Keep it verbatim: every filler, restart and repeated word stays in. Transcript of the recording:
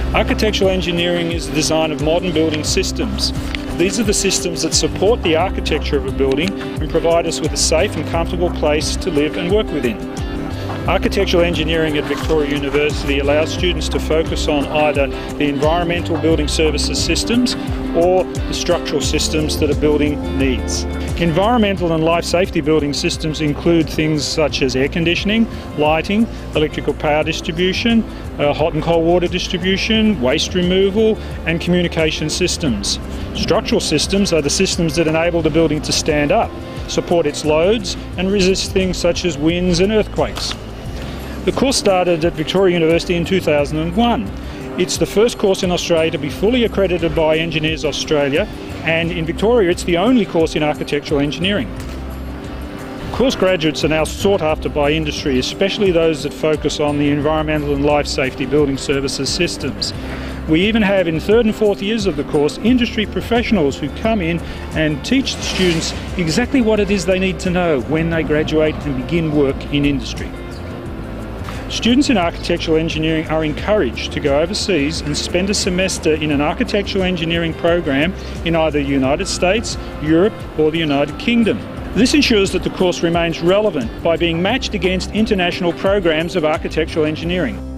Architectural engineering is the design of modern building systems. These are the systems that support the architecture of a building and provide us with a safe and comfortable place to live and work within. Architectural engineering at Victoria University allows students to focus on either the environmental building services systems or the structural systems that a building needs. Environmental and life safety building systems include things such as air conditioning, lighting, electrical power distribution, uh, hot and cold water distribution, waste removal and communication systems. Structural systems are the systems that enable the building to stand up, support its loads and resist things such as winds and earthquakes. The course started at Victoria University in two thousand one. It's the first course in Australia to be fully accredited by Engineers Australia, and in Victoria it's the only course in architectural engineering. Course graduates are now sought after by industry, especially those that focus on the environmental and life safety building services systems. We even have in third and fourth years of the course industry professionals who come in and teach the students exactly what it is they need to know when they graduate and begin work in industry. Students in architectural engineering are encouraged to go overseas and spend a semester in an architectural engineering program in either the United States, Europe or the United Kingdom. This ensures that the course remains relevant by being matched against international programs of architectural engineering.